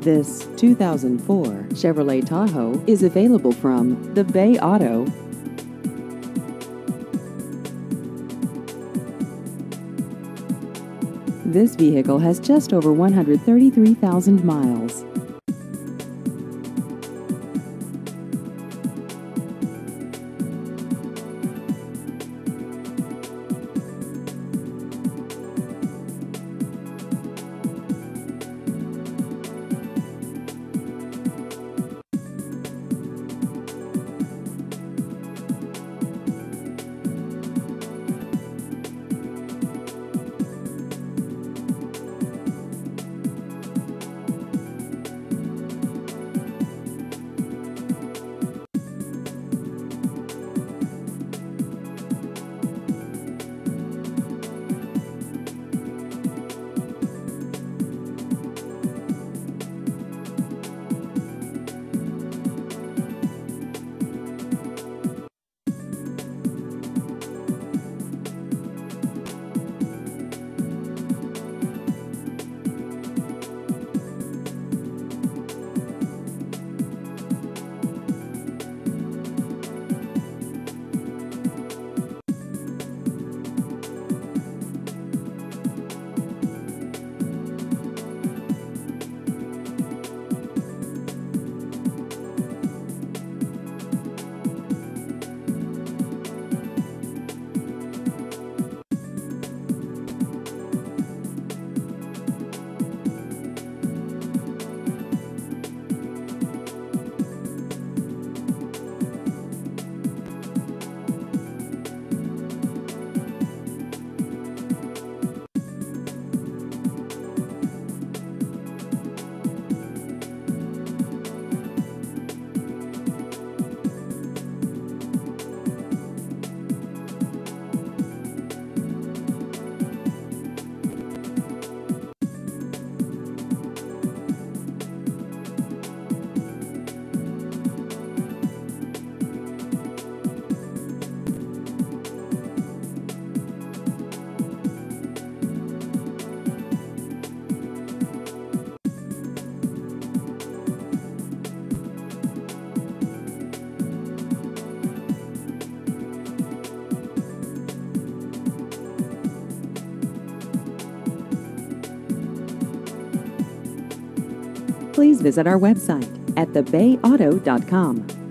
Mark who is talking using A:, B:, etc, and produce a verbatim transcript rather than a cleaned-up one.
A: This two thousand four Chevrolet Tahoe is available from the Bay Auto. This vehicle has just over one hundred thirty-three thousand miles. Please visit our website at the bay auto dot com.